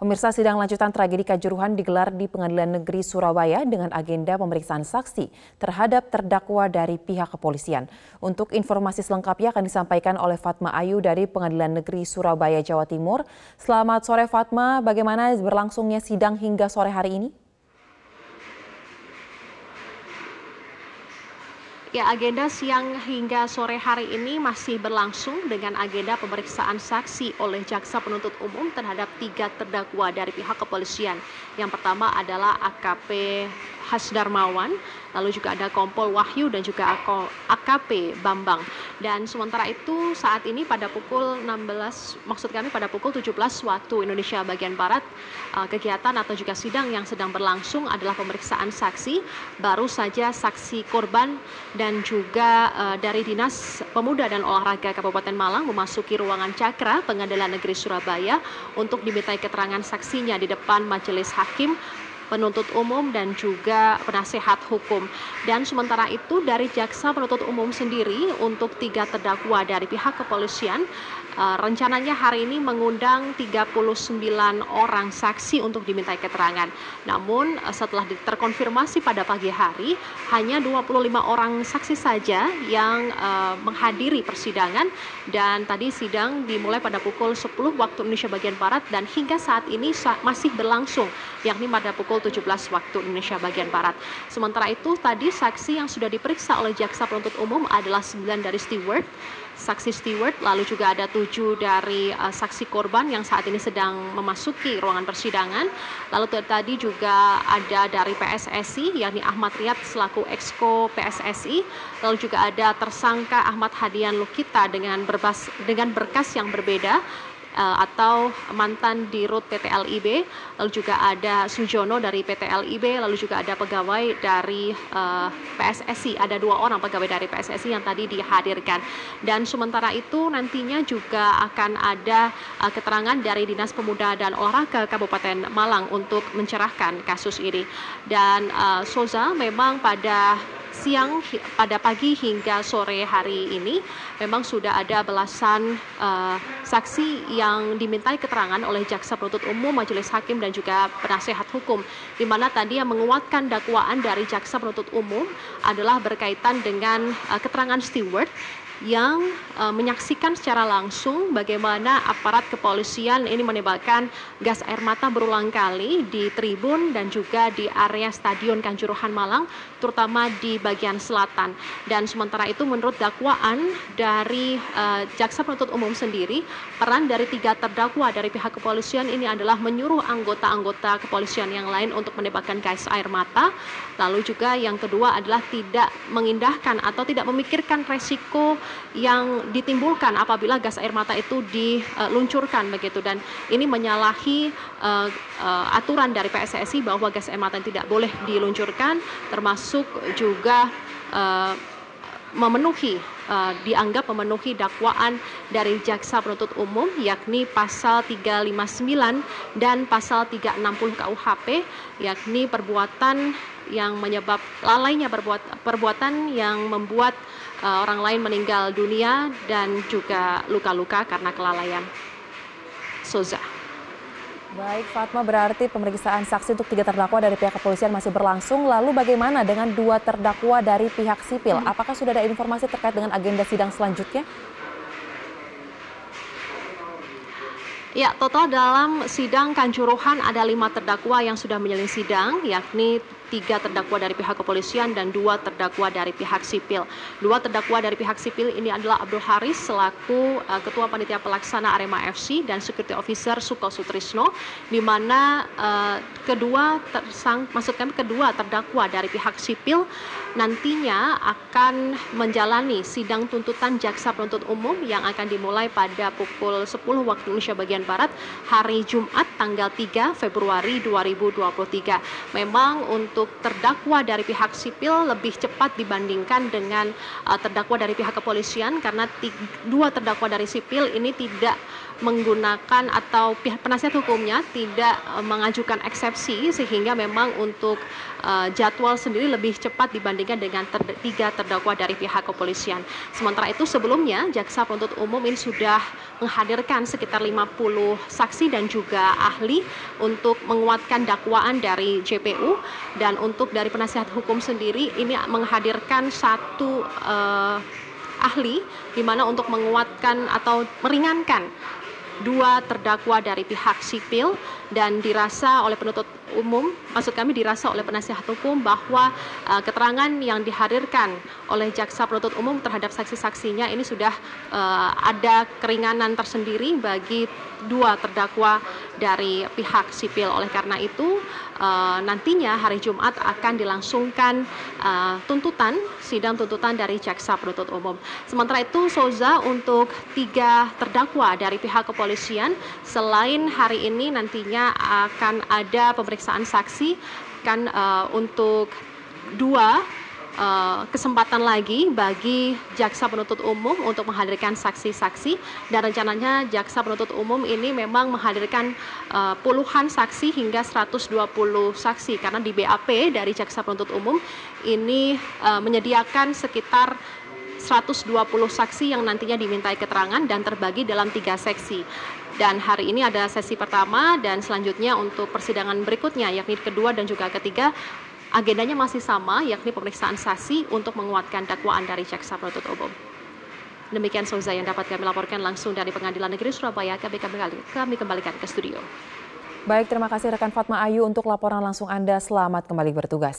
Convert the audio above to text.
Pemirsa, sidang lanjutan tragedi Kanjuruhan digelar di Pengadilan Negeri Surabaya dengan agenda pemeriksaan saksi terhadap terdakwa dari pihak kepolisian. Untuk informasi selengkapnya akan disampaikan oleh Fatma Ayu dari Pengadilan Negeri Surabaya, Jawa Timur. Selamat sore Fatma, bagaimana berlangsungnya sidang hingga sore hari ini? Ya, agenda siang hingga sore hari ini masih berlangsung dengan agenda pemeriksaan saksi oleh Jaksa Penuntut Umum terhadap 3 terdakwa dari pihak kepolisian. Yang pertama adalah AKP Hasdarmawan, lalu juga ada Kompol Wahyu dan juga AKP Bambang. Dan sementara itu saat ini pada pukul 16, pada pukul 17 waktu Indonesia bagian Barat, kegiatan atau juga sidang yang sedang berlangsung adalah pemeriksaan saksi. Baru saja saksi korban dan juga dari Dinas Pemuda dan Olahraga Kabupaten Malang memasuki ruangan Cakra Pengadilan Negeri Surabaya untuk dimintai keterangan saksinya di depan majelis hakim, penuntut umum dan juga penasehat hukum. Dan sementara itu dari Jaksa Penuntut Umum sendiri untuk 3 terdakwa dari pihak kepolisian rencananya hari ini mengundang 39 orang saksi untuk dimintai keterangan. Namun setelah terkonfirmasi pada pagi hari hanya 25 orang saksi saja yang menghadiri persidangan, dan tadi sidang dimulai pada pukul 10 waktu Indonesia bagian Barat dan hingga saat ini masih berlangsung, yakni pada pukul 17 waktu Indonesia bagian Barat. Sementara itu tadi saksi yang sudah diperiksa oleh Jaksa Penuntut Umum adalah 9 dari saksi steward, lalu juga ada 7 dari saksi korban yang saat ini sedang memasuki ruangan persidangan. Lalu tadi juga ada dari PSSI, yakni Ahmad Riyad selaku Exco PSSI, lalu juga ada tersangka Ahmad Hadian Lukita dengan berkas yang berbeda, atau mantan Dirut PT LIB, lalu juga ada Sujono dari PT LIB, lalu juga ada pegawai dari PSSI, ada 2 orang pegawai dari PSSI yang tadi dihadirkan. Dan sementara itu nantinya juga akan ada keterangan dari Dinas Pemuda dan Olahraga Kabupaten Malang untuk mencerahkan kasus ini. Dan Soza, memang pada pagi hingga sore hari ini memang sudah ada belasan saksi yang dimintai keterangan oleh Jaksa Penuntut Umum, Majelis Hakim dan juga penasehat hukum, di mana tadi yang menguatkan dakwaan dari Jaksa Penuntut Umum adalah berkaitan dengan keterangan steward yang menyaksikan secara langsung bagaimana aparat kepolisian ini menembakkan gas air mata berulang kali di tribun dan juga di area Stadion Kanjuruhan Malang, terutama di bagian selatan. Dan sementara itu menurut dakwaan dari Jaksa Penuntut Umum sendiri, peran dari 3 terdakwa dari pihak kepolisian ini adalah menyuruh anggota-anggota kepolisian yang lain untuk menembakkan gas air mata. Lalu juga yang kedua adalah tidak mengindahkan atau tidak memikirkan resiko yang ditimbulkan apabila gas air mata itu diluncurkan begitu, dan ini menyalahi aturan dari PSSI bahwa gas air mata tidak boleh diluncurkan, termasuk juga dianggap memenuhi dakwaan dari Jaksa Penuntut Umum, yakni pasal 359 dan pasal 360 KUHP, yakni perbuatan yang perbuatan yang membuat orang lain meninggal dunia dan juga luka-luka karena kelalaian. Soza. Baik Fatma, berarti pemeriksaan saksi untuk 3 terdakwa dari pihak kepolisian masih berlangsung. Lalu bagaimana dengan 2 terdakwa dari pihak sipil? Apakah sudah ada informasi terkait dengan agenda sidang selanjutnya? Ya, total dalam sidang Kanjuruhan ada 5 terdakwa yang sudah menjalani sidang, yakni 3 terdakwa dari pihak kepolisian dan 2 terdakwa dari pihak sipil. 2 terdakwa dari pihak sipil ini adalah Abdul Haris selaku Ketua Panitia Pelaksana Arema FC dan Security Officer Suko Sutrisno, di mana kedua terdakwa dari pihak sipil nantinya akan menjalani sidang tuntutan Jaksa Penuntut Umum yang akan dimulai pada pukul 10 waktu Indonesia bagian Barat hari Jumat tanggal 3 Februari 2023. Memang untuk terdakwa dari pihak sipil lebih cepat dibandingkan dengan terdakwa dari pihak kepolisian, karena 2 terdakwa dari sipil ini tidak menggunakan atau pihak penasihat hukumnya tidak mengajukan eksepsi sehingga memang untuk jadwal sendiri lebih cepat dibandingkan dengan tiga terdakwa dari pihak kepolisian. Sementara itu sebelumnya jaksa penuntut umum ini sudah menghadirkan sekitar 50 saksi dan juga ahli untuk menguatkan dakwaan dari JPU, dan untuk dari penasihat hukum sendiri ini menghadirkan satu ahli di mana untuk menguatkan atau meringankan dua terdakwa dari pihak sipil, dan dirasa oleh penuntut umum, maksud kami dirasa oleh penasihat hukum bahwa keterangan yang dihadirkan oleh jaksa penuntut umum terhadap saksi-saksinya ini sudah ada keringanan tersendiri bagi dua terdakwa dari pihak sipil. Oleh karena itu nantinya hari Jumat akan dilangsungkan sidang tuntutan dari jaksa penuntut umum. Sementara itu Souza, untuk tiga terdakwa dari pihak kepolisian, selain hari ini nantinya akan ada pemeriksaan saksi, kan untuk dua kesempatan lagi bagi jaksa penuntut umum untuk menghadirkan saksi-saksi, dan rencananya jaksa penuntut umum ini memang menghadirkan puluhan saksi hingga 120 saksi, karena di BAP dari jaksa penuntut umum ini menyediakan sekitar 120 saksi yang nantinya dimintai keterangan dan terbagi dalam 3 seksi. Dan hari ini ada sesi pertama, dan selanjutnya untuk persidangan berikutnya yakni kedua dan juga ketiga, agendanya masih sama, yakni pemeriksaan saksi untuk menguatkan dakwaan dari jaksa penuntut umum. Demikian Souza yang dapat kami laporkan langsung dari Pengadilan Negeri Surabaya. Kami kembalikan ke studio. Baik, terima kasih rekan Fatma Ayu untuk laporan langsung Anda. Selamat kembali bertugas.